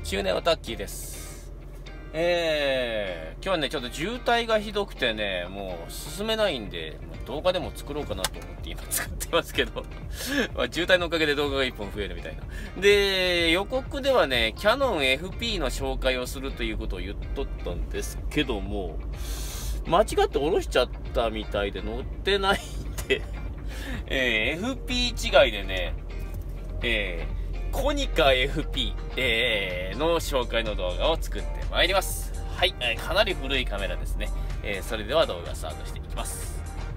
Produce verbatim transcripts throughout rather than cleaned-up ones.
中年オタッキーです。えー、今日はね、ちょっと渋滞がひどくてね、もう進めないんで、動画でも作ろうかなと思って今作ってますけど、まあ渋滞のおかげで動画がいっぽん増えるみたいな。で、予告ではね、キヤノン エフピー の紹介をするということを言っとったんですけども、間違って下ろしちゃったみたいで載ってないんで、えー、エフピー 違いでね、えー、コニカ エフピー、えー、の紹介の動画を作ってまいります。はい、えー、かなり古いカメラですね。えー、それでは動画スタートしていきます。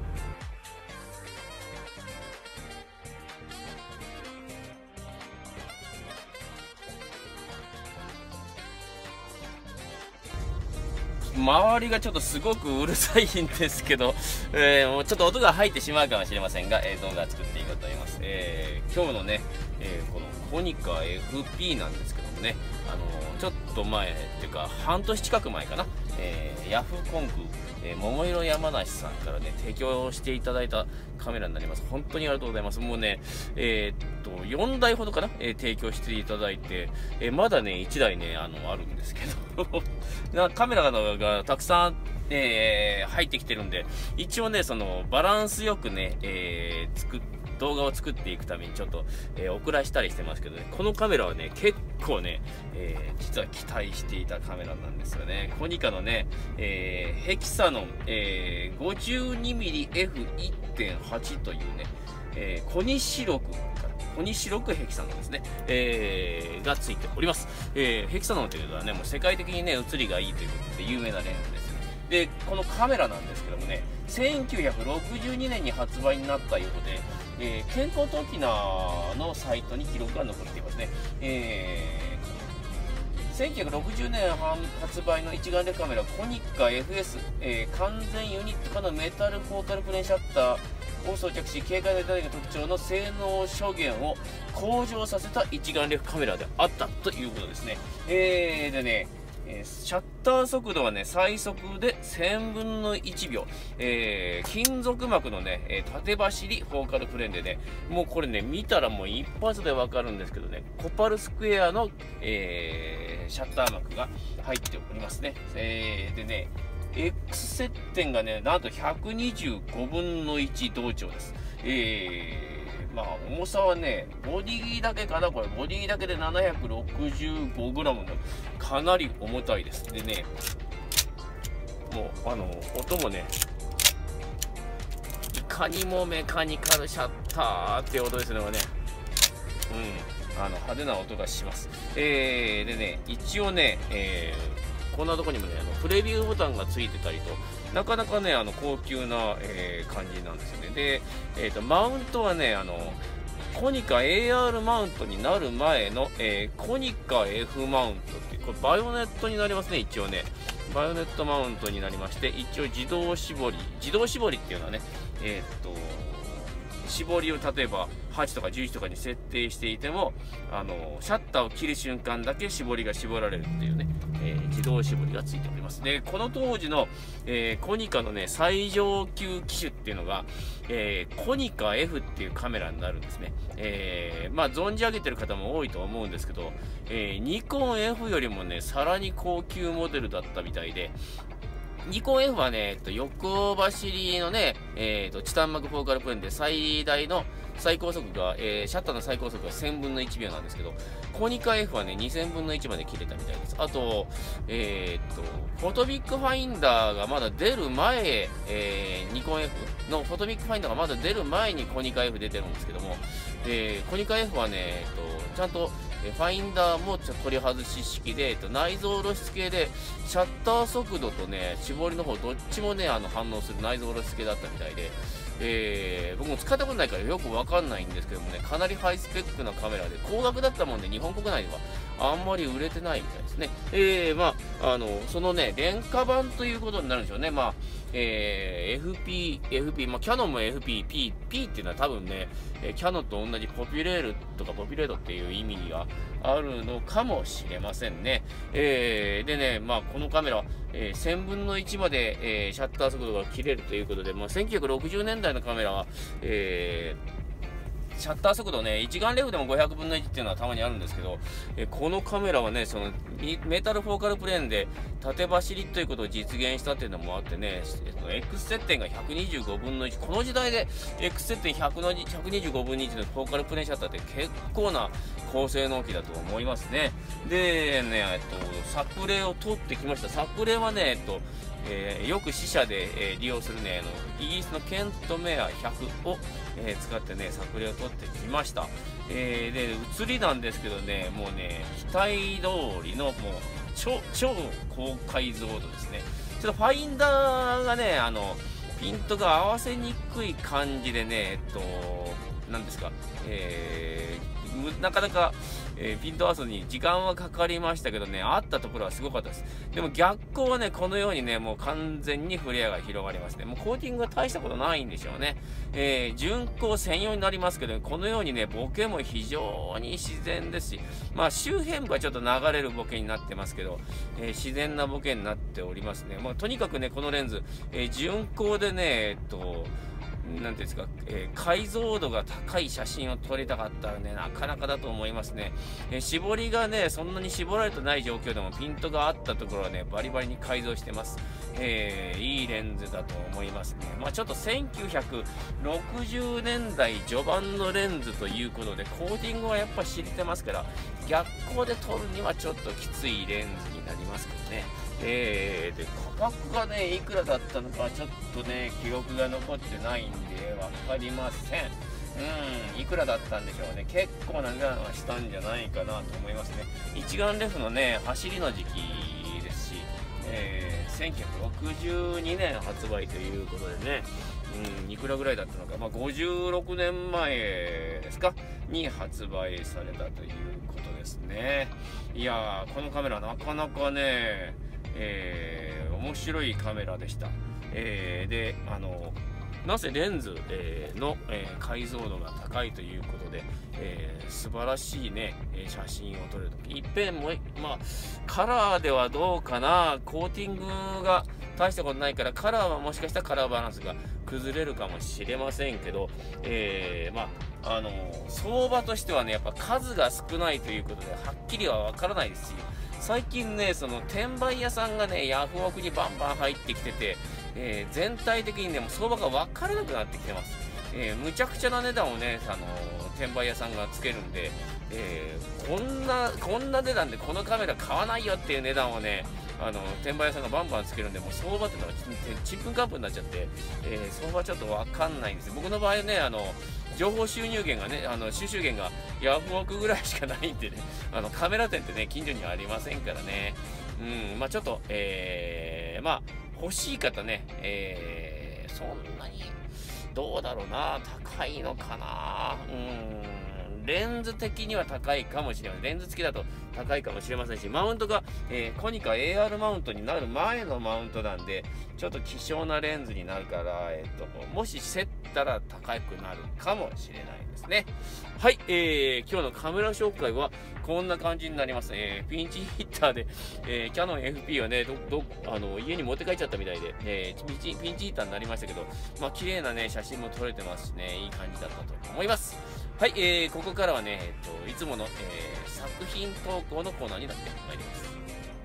周りがちょっとすごくうるさいんですけど、えー、もうちょっと音が入ってしまうかもしれませんが、えー、動画作っていこうと思います。えー、今日のね、えー、このコニカ エフピー なんですけどもね、あのー、ちょっと前っていうか半年近く前かな、えー、ヤフーコンク、えー、桃色山梨さんからね提供していただいたカメラになります。本当にありがとうございます。もうね、えー、っとよんだいほどかな、えー、提供していただいて、えー、まだねいちだいねあのあるんですけどなカメラがたくさん、えー、入ってきてるんで、一応ねそのバランスよくね、えー、作って動画を作っていくためにちょっと、えー、遅らしたりしてますけどね、このカメラはね結構ね、えー、実は期待していたカメラなんですよね。コニカのね、えー、ヘキサノン、えー、ごじゅうにミリエフいってんはち というね、えー、コニシロクコニシロクヘキサノンですね、えー、がついております。えー、ヘキサノンというのはねもう世界的にね写りがいいということで有名なレンズですね。でこのカメラなんですけどもね、せんきゅうひゃくろくじゅうにねんに発売になったようで、えー、健康と沖縄のサイトに記録が残っていますね。えー、せんきゅうひゃくろくじゅうねん発売の一眼レフカメラコニカ エフエス、えー、完全ユニット化のメタルフォーカルプレーンシャッターを装着し、警戒の頂が特徴の性能諸減を向上させた一眼レフカメラであったということですね。えー、でねえー、シャッター速度はね最速でせんぶんのいちびょう、えー、金属膜のね、えー、縦走りフォーカルプレーンでね、もうこれね見たらもう一発でわかるんですけどね、コパルスクエアの、えー、シャッター膜が入っておりますね。えー、でね X 接点がねなんとひゃくにじゅうごぶんのいち同調です。えーまあ重さはねボディだけかな、これボディだけで ななひゃくろくじゅうごグラム のかなり重たいです。でねもうあの音もねいかにもメカニカルシャッターっていう音ですね。これねうんあの派手な音がします。えー、でね一応ね、えー、こんなとこにもねあのプレビューボタンがついてたりと、なかなかねあの高級な、えー、感じなんですよね。で、えーと、マウントはねあのコニカ エーアール マウントになる前の、えー、コニカ F マウントっていうこれバイオネットになりますね。一応ねバイオネットマウントになりまして、一応自動絞り自動絞りっていうのはねえっ、ー、と絞りを例えばはちとかじゅういちとかに設定していてもあのシャッターを切る瞬間だけ絞りが絞られるっていうね、えー、自動絞りがついております。でこの当時の、えー、コニカのね最上級機種っていうのが、えー、コニカ F っていうカメラになるんですね。えー、まあ存じ上げてる方も多いと思うんですけど、えー、ニコン F よりもねさらに高級モデルだったみたいで、ニコン F はね、えっと、横走りのね、えっと、チタン膜フォーカルプレーンで最大の最高速が、えー、シャッターの最高速がせんぶんのいちびょうなんですけど、コニカ F はね、にせんぶんのいちまで切れたみたいです。あと、えー、っと、フォトビックファインダーがまだ出る前、えー、ニコン F のフォトビックファインダーがまだ出る前にコニカ F 出てるんですけども、えー、コニカ F はね、えっと、ちゃんと、ファインダーも取り外し式で、えっと、内蔵露出系でシャッター速度とね絞りの方どっちもねあの反応する内蔵露出系だったみたいで、えー、僕も使ったことないからよくわかんないんですけどもね、かなりハイスペックなカメラで高額だったもんで日本国内ではあんまり売れてないみたいですね。えー、まああのそのね廉価版ということになるんでしょうね。まあえー、エフピー、エフピー、まあ、キヤノンも エフピー、P、P っていうのは多分ね、えー、キヤノンと同じポピュレールとかポピュレートっていう意味があるのかもしれませんね。えー、でね、まあ、このカメラ、えー、せんぶんのいちまで、えー、シャッター速度が切れるということで、まあ、せんきゅうひゃくろくじゅうねんだいのカメラは、えーシャッター速度ね、一眼レフでもごひゃくぶんのいちっていうのはたまにあるんですけど、えこのカメラはね、そのメタルフォーカルプレーンで縦走りということを実現したっていうのもあってね、X 接点がひゃくにじゅうごぶんのいち、この時代で X 接点ひゃくにじゅうごぶんのいちのフォーカルプレーンシャッターって結構な高性能機だと思いますね。でね、えっと、作例を取ってきました。作例はね、えっと、えー、よく試写で、えー、利用するね、あのイギリスのケントメアひゃくを、えー、使ってね、作例を取ってきました。えー、で、写りなんですけどね、もうね、期待通りのもう超、超高解像度ですね。ちょっとファインダーがね、あの、ピントが合わせにくい感じでね、えっと、何ですか、えー、なかなか、えー、ピント合わせに時間はかかりましたけどね、あったところはすごかったです。でも逆光はね、このようにね、もう完全にフレアが広がりますね。もうコーティングは大したことないんでしょうね。えー、巡光専用になりますけど、このようにね、ボケも非常に自然ですし、まあ周辺部はちょっと流れるボケになってますけど、えー、自然なボケになっておりますね。まあとにかくね、このレンズ、えー、巡光でね、えっと、なんていうんですか、えー、解像度が高い写真を撮りたかったらね、なかなかだと思いますね。えー、絞りがね、そんなに絞られてない状況でもピントがあったところはね、バリバリに改造してます。えー、いいレンズだと思いますね。まあちょっとせんきゅうひゃくろくじゅうねんだい序盤のレンズということで、コーティングはやっぱ知れてますから、逆光で撮るにはちょっときついレンズになりますけどね。えー、で価格がねいくらだったのかちょっとね記録が残ってないんで分かりません。うん、いくらだったんでしょうね。結構な値段はしたんじゃないかなと思いますね。一眼レフのね走りの時期ですし、えー、せんきゅうひゃくろくじゅうにねん発売ということでね、うん、いくらぐらいだったのか、まあ、ごじゅうろくねんまえですかに発売されたということですね。いやー、このカメラなかなかね、えー、面白いカメラでした。えー、で、あのなぜレンズ、えー、の、えー、解像度が高いということで、えー、素晴らしいね、えー、写真を撮るとき、いっぺんも、まあ、カラーではどうかな、コーティングが大したことないから、カラーはもしかしたらカラーバランスが崩れるかもしれませんけど、えー、まあ、あのー、相場としてはね、やっぱ数が少ないということで、はっきりはわからないですし、最近ね、その転売屋さんがね、ヤフオクにバンバン入ってきてて、えー、全体的にね、もう相場が分からなくなってきてます。えー、むちゃくちゃな値段をね、あのー、転売屋さんがつけるんで、えー、こんな、こんな値段でこのカメラ買わないよっていう値段をね、あの転売屋さんがバンバンつけるんで、もう相場っていうのがちんぷんかんぷんになっちゃって、えー、相場ちょっと分かんないんですよ。僕の場合ね、あの情報収入源がね、あの収集源がヤフオクぐらいしかないんでね、あのカメラ店ってね、近所にはありませんからね。うん、まあちょっと、えー、まあ欲しい方ね、えー、そんなにどうだろうな、高いのかな。うん、レンズ的には高いかもしれません。レンズ付きだと高いかもしれませんし、マウントが、えー、コニカ エーアール マウントになる前のマウントなんで、ちょっと希少なレンズになるから、えー、ともし競ったら高くなるかもしれないですね。はい、えー、今日のカメラ紹介はこんな感じになります。えー、ピンチヒッターで、えー、キヤノン エフピー はね、どどあの家に持って帰っちゃったみたいで、えー、ピンチ、ピンチヒッターになりましたけど、まあ綺麗なね、写真も撮れてますしね、いい感じだったと思います。はい、えー、ここからはね、えっと、いつもの、えー、作品投稿のコーナーになってまいります。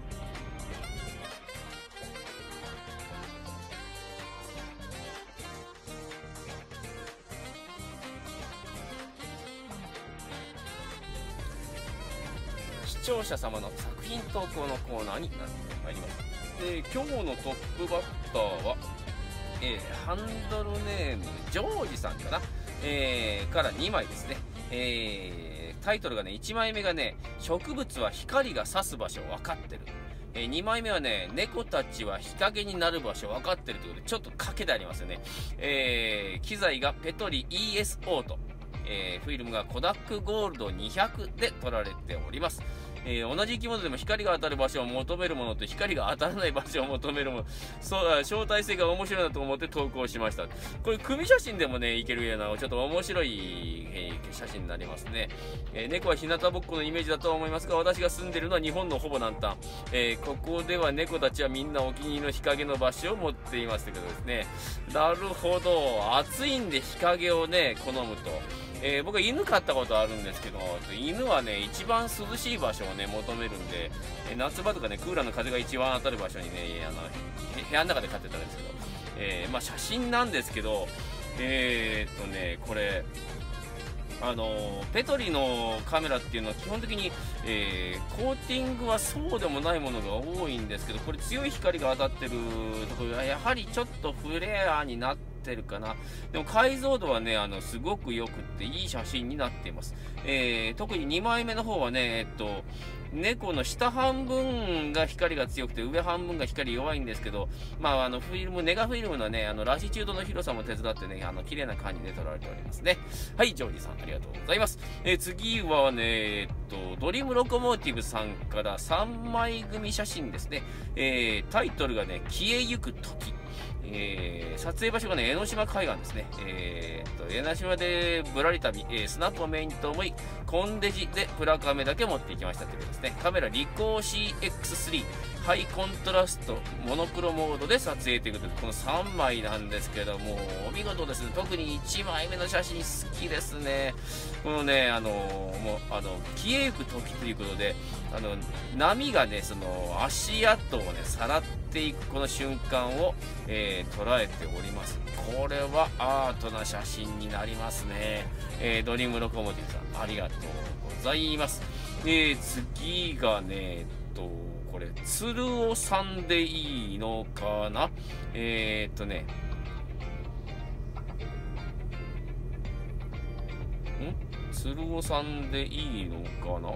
視聴者様の作品投稿のコーナーになってまいります。えー、今日のトップバッターは、えー、ハンドルネームジョージさんかな、えー、からにまいですね。えー、タイトルがね、いちまいめがね、植物は光が差す場所分かってる。えー、にまいめはね、猫たちは日陰になる場所分かってるということで、ちょっと賭けでありますよね。えー、機材がペトリ イーエス オート。えー、フィルムがコダックゴールドにひゃくで撮られております。えー、同じ生き物でも光が当たる場所を求めるものと光が当たらない場所を求めるもの、そう相対性が面白いなと思って投稿しました。これ組写真でもねいけるようなちょっと面白い、えー、写真になりますね。えー、猫は日向ぼっこのイメージだとは思いますが、私が住んでるのは日本のほぼ南端、えー、ここでは猫たちはみんなお気に入りの日陰の場所を持っていますということですね。なるほど、暑いんで日陰をね好むと。 えー、僕は犬飼ったことあるんですけど、犬はね、一番涼しい場所をね、求めるんで、えー、夏場とかね、クーラーの風が一番当たる場所にね、あの、部屋の中で飼ってたんですけど、えー、まあ写真なんですけど、えー、っとね、これ、あのペトリのカメラっていうのは基本的に、えー、コーティングはそうでもないものが多いんですけど、これ強い光が当たってるところがやはりちょっとフレアになってるかな。でも解像度はね、あのすごく良くっていい写真になっています。えー、特ににまいめの方はね、えっと猫の下半分が光が強くて上半分が光弱いんですけど、まあ、あのフィルムネガフィルムのね、あのラシチュードの広さも手伝ってね、あの綺麗な感じで撮られておりますね。はい、ジョージさんありがとうございます。えー、次はね、えっとドリームロコモーティブさんからさんまい組写真ですね。えー、タイトルがね、消えゆく時。えー、撮影場所がね、江ノ島海岸ですね。えー、と江ノ島でぶらり旅、えー、スナップをメインと思い、コンデジでプラカメだけ持っていきましたということですね。カメラリコー シーエックススリー、ハイコントラスト、モノクロモードで撮影ということで、このさんまいなんですけども、お見事ですね。特にいちまいめの写真好きですね。このね、あのもう、あの、消えゆく時ということで、あの、波がね、その、足跡をね、さらっていくこの瞬間を、えー、捉えております。これはアートな写真になりますね。えー、ドリームロコモティブさん、ありがとうございます。えー、次がね、えっと、これ、鶴尾さんでいいのかな。えー、っとね、ん鶴尾さんでいいのかな。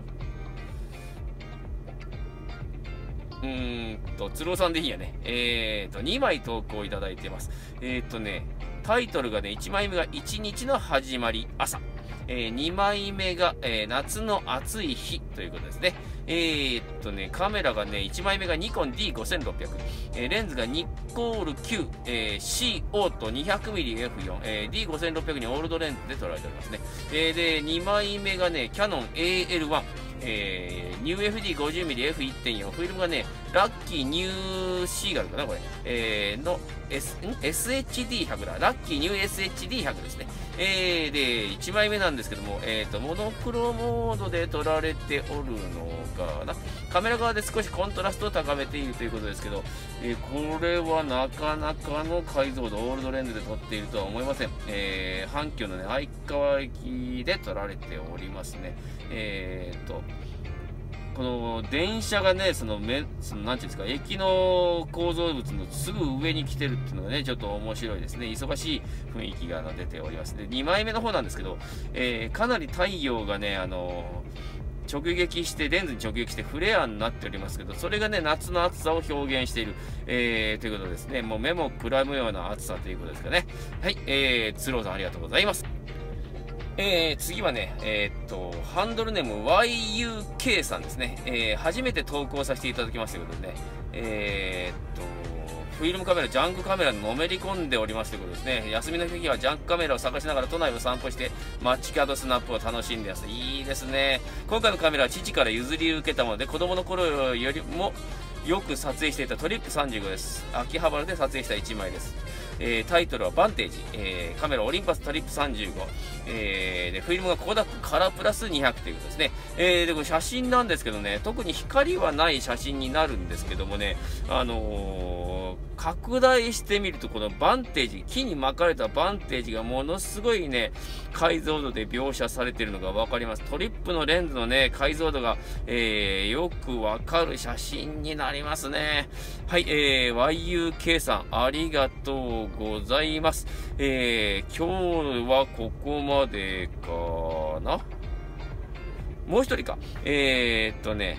うーんと、鶴尾さんでいいやね。えーと、にまい投稿いただいてます。えーとね、タイトルがね、いちまいめがいちにちの始まり、朝。えー、にまいめが、えー、夏の暑い日ということですね。えー、っとね、カメラがね、いちまいめがニコン ディーごせんろっぴゃく、えー、レンズがニコールきゅう、えー、シーオー と にひゃくミリエフよん、えー、ディーごせんろっぴゃく にオールドレンズで撮られておりますね。えー、で、にまいめがね、キャノン エーエルワン、えー、ニューエフディーごじゅうミリエフいってんよん、フィルムがね、ラッキーニューシーガルかな、これ。えー、の、S、ん エスエイチディーひゃく だ。ラッキーニュー エスエイチディーひゃく ですね。えー、で、いちまいめなんですけども、えーと、モノクロモードで撮られておるのかな。カメラ側で少しコントラストを高めているということですけど、えー、これはなかなかの解像度、オールドレンズで撮っているとは思いません。えー、阪急のね、相川駅で撮られておりますね。えーと、この電車がね、そのめ、そのなんていうんですか、駅の構造物のすぐ上に来てるっていうのがね、ちょっと面白いですね。忙しい雰囲気が出ております。で、にまいめの方なんですけど、えー、かなり太陽がね、あのー、直撃して、レンズに直撃してフレアになっておりますけど、それがね、夏の暑さを表現している、えー、ということですね。もう目もくらむような暑さということですかね。はい、えー、鶴尾さんありがとうございます。えー、次はね、えー、っと、ハンドルネーム ワイユーケー さんですね。えー、初めて投稿させていただきましたということでね、えー、っと、フィルムカメラ、ジャンクカメラにのめり込んでおりますということですね。休みの日はジャンクカメラを探しながら都内を散歩して、街角スナップを楽しんでます。いいですね。今回のカメラは父から譲り受けたもので、子供の頃よりもよく撮影していたトリップさんじゅうごです。秋葉原で撮影したいちまいです。えー、タイトルはバンテージ、えー、カメラオリンパストリップさんじゅうご、えー、でフィルムがコーダックカラープラスにひゃくということですね。えー、でこれ写真なんですけどね、特に光はない写真になるんですけどもね、あのー、拡大してみるとこのバンテージ、木に巻かれたバンテージがものすごいね、解像度で描写されているのが分かります。トリップのレンズのね、解像度が、えー、よくわかる写真になりますね。はい、えー、ワイユーケー さん、ありがとうございます。えー、今日はここまでかな。もう一人か。えー、っとね、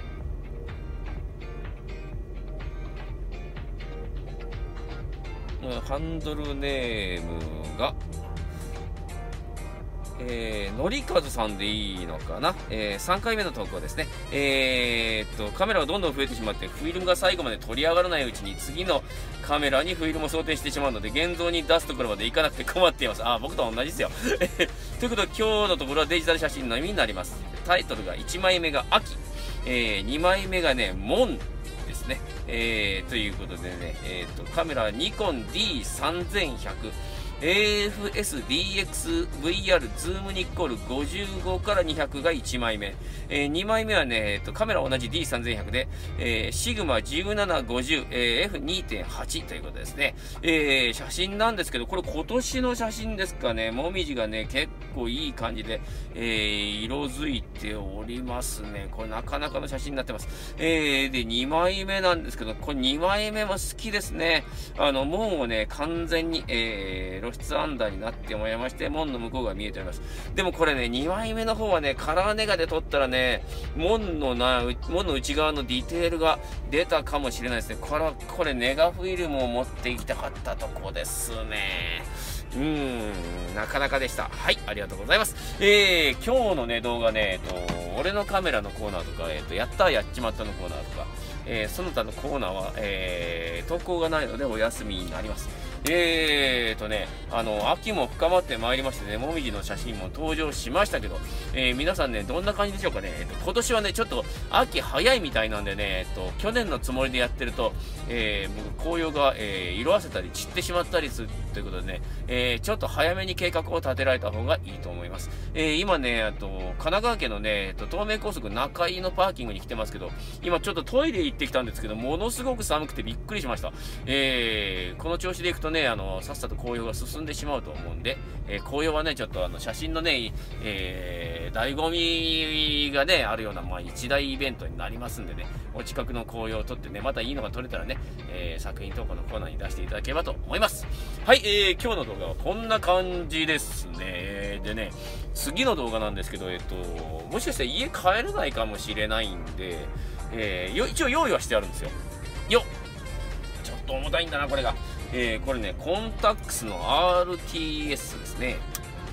ハンドルネームが、えー、のりかずさんでいいのかな、えー、さんかいめの投稿ですね。えー、っと、カメラがどんどん増えてしまって、フィルムが最後まで取り上がらないうちに次のカメラにフィルムを装填してしまうので、現像に出すところまで行かなくて困っています。あ、僕と同じですよ。ということで、今日のところはデジタル写真のみになります。タイトルがいちまいめが秋、えー、にまいめがね、門ですね。えー、ということでね、えー、っと、カメラはニコン ディーさんぜんひゃく、 エーエフエスディーエックスブイアール ズームニッコールごじゅうごからにひゃくがいちまいめ。えー、にまいめはね、えっと、カメラ同じ ディーさんぜんひゃく で、えー、シグマじゅうななごじゅう、えー、エフにてんはち ということですね。えー、写真なんですけど、これ今年の写真ですかね。もみじがね、結構いい感じで、えー、色づいておりますね。これなかなかの写真になってます。えー、で、にまいめなんですけど、これにまいめも好きですね。あの、門をね、完全に、えー、露出アンダーになってもらいまして、門の向こうが見えております。でもこれね、にまいめの方はね、カラーネガで撮ったらね、門のな、門の内側のディテールが出たかもしれないですね。これ、これネガフィルムを持っていきたかったとこですね。うーん、なかなかでした。はい、ありがとうございます。えー、今日のね、動画ね、えっと、俺のカメラのコーナーとか、えっと、やったーやっちまったのコーナーとか、えー、その他のコーナーは、えー、投稿がないのでお休みになります。えーとね、あの、秋も深まってまいりましてね、もみじの写真も登場しましたけど、えー、皆さんね、どんな感じでしょうかね。えっと、今年はね、ちょっと秋早いみたいなんでね、えっと、去年のつもりでやってると、えー、僕、紅葉が、えー、色あせたり散ってしまったりするということでね、えー、ちょっと早めに計画を立てられた方がいいと思います。えー、今ね、あと、神奈川県のね、えっと、東名高速中井のパーキングに来てますけど、今ちょっとトイレ行ってきたんですけど、ものすごく寒くてびっくりしました。えー、この調子でいくとね、あの、さっさと紅葉が進んでしまうと思うんで、えー、紅葉はね、ちょっとあの、写真のね、えー、醍醐味がね、あるような、まあ、一大イベントになりますんでね、お近くの紅葉を撮ってね、またいいのが撮れたらね、えー、作品投稿のコーナーに出していただければと思います。はい、えー、今日の動画はこんな感じですね。でね、次の動画なんですけど、えっと、もしかしたら家帰れないかもしれないんで、えー、一応用意はしてあるんですよ。よっ、ちょっと重たいんだな、これが。えー、これね、コンタックスの アールティーエス ですね。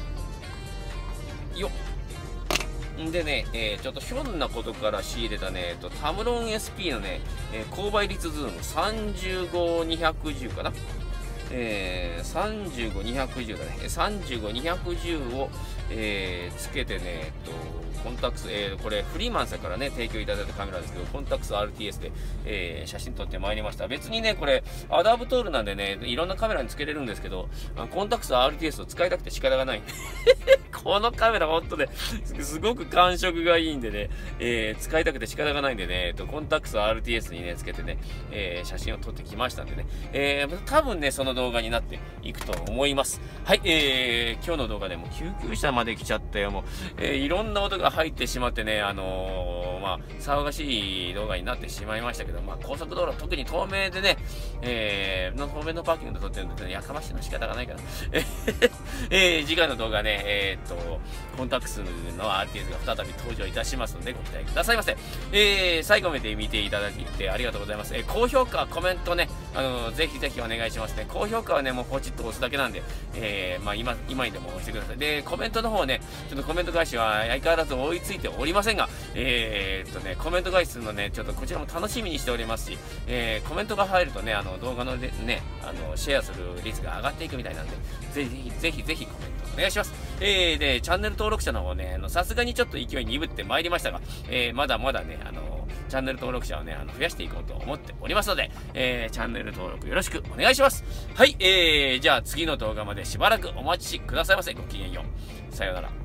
よっ。んでね、えー、ちょっとひょんなことから仕入れたね、えっと、タムロン エスピー のね、えー、高倍率ズームさんじゅうごにひゃくじゅうかな。えー、さんじゅうごにひゃくじゅうだね。さんじゅうごにひゃくじゅうを、えー、つけてね、えっと、コンタックス、えー、これフリーマンさんからね、提供いただいたカメラですけど、コンタックス アールティーエス で、えー、写真撮ってまいりました。別にね、これ、アダプトールなんでね、いろんなカメラにつけれるんですけど、コンタックス アールティーエス を使いたくて仕方がないんで。このカメラほんとね、すごく感触がいいんでね、えー、使いたくて仕方がないんでね、えっと、コンタックス アールティーエス にね、つけてね、えー、写真を撮ってきましたんでね、えー、多分ね、その動画になっていくと思います。はい、えー、今日の動画でも救急車まで来ちゃったよ、もう、えー、いろんな音が入ってしまってね、あのー、まあ、騒がしい動画になってしまいましたけど、まあ、高速道路、特に透明でね、えー、の透明のパーキングで撮ってるんで、ね、やかましいの仕方がないから、えー、次回の動画ね、えー、っと、コンタックスの アールティーエス が再び登場いたしますので、ご期待くださいませ。えー、最後まで見ていただきてありがとうございます。えー、高評価、コメントね、あのー、ぜひぜひお願いしますね。高評価はね、もうポチッと押すだけなんで、えー、まあ、今、今にでも押してください。で、コメントの方ね、ちょっとコメント返しは相変わらず追いついておりませんが、えー、っとね、コメント返しするのね、ちょっとこちらも楽しみにしておりますし、えー、コメントが入るとね、あの、動画のね、あの、シェアする率が上がっていくみたいなんで、ぜひぜひぜひコメントお願いします。えー、で、チャンネル登録者の方ね、あの、さすがにちょっと勢い鈍ってまいりましたが、えー、まだまだね、あの、チャンネル登録者をね、あの、増やしていこうと思っておりますので、えー、チャンネル登録よろしくお願いします。はい、えー、じゃあ次の動画までしばらくお待ちくださいませ。ごきげんよう。さようなら。